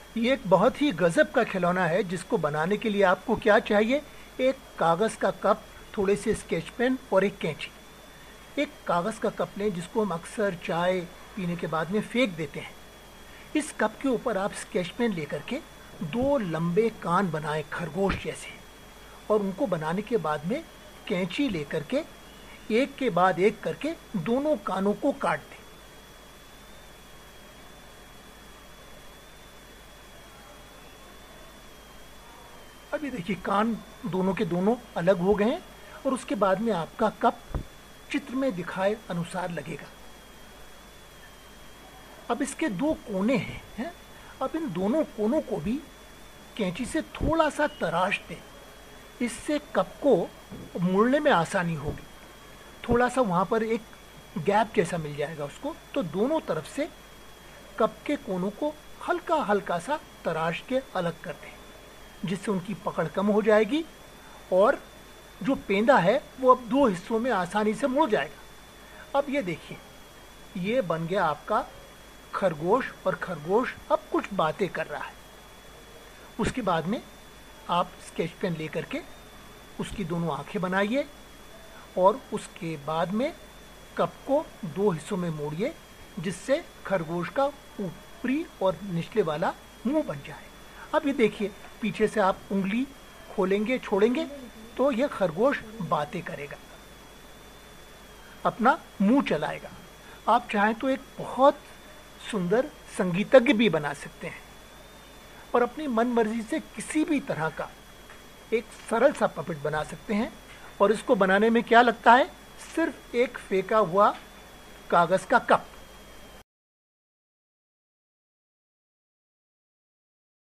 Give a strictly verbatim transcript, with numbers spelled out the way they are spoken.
ये एक बहुत ही गजब का खिलौना है जिसको बनाने के लिए आपको क्या चाहिए? एक कागज़ का कप, थोड़े से स्केच पेन और एक कैंची। एक कागज़ का कप लें जिसको हम अक्सर चाय पीने के बाद में फेंक देते हैं। इस कप के ऊपर आप स्केच पेन लेकर के दो लंबे कान बनाएं खरगोश जैसे, और उनको बनाने के बाद में कैंची लेकर के एक के बाद एक करके दोनों कानों को काट दें। अभी देखिए कान दोनों के दोनों अलग हो गए हैं और उसके बाद में आपका कप चित्र में दिखाए अनुसार लगेगा। अब इसके दो कोने हैं, हैं? अब इन दोनों कोनों को भी कैंची से थोड़ा सा तराश दें। इससे कप को मोड़ने में आसानी होगी। थोड़ा सा वहाँ पर एक गैप जैसा मिल जाएगा उसको, तो दोनों तरफ से कप के कोनों को हल्का हल्का सा तराश के अलग कर दें, जिससे उनकी पकड़ कम हो जाएगी और जो पेंदा है वो अब दो हिस्सों में आसानी से मुड़ जाएगा। अब ये देखिए, ये बन गया आपका खरगोश, और खरगोश अब कुछ बातें कर रहा है। उसके बाद में आप स्केच पेन लेकर के उसकी दोनों आंखें बनाइए और उसके बाद में कप को दो हिस्सों में मोड़िए, जिससे खरगोश का ऊपरी और निचले वाला मुंह बन जाए। अब ये देखिए, पीछे से आप उंगली खोलेंगे छोड़ेंगे तो यह खरगोश बातें करेगा, अपना मुंह चलाएगा। आप चाहें तो एक बहुत सुंदर संगीतज्ञ भी बना सकते हैं और अपनी मन मर्जी से किसी भी तरह का एक सरल सा पपेट बना सकते हैं। और इसको बनाने में क्या लगता है? सिर्फ एक फेंका हुआ कागज का कप।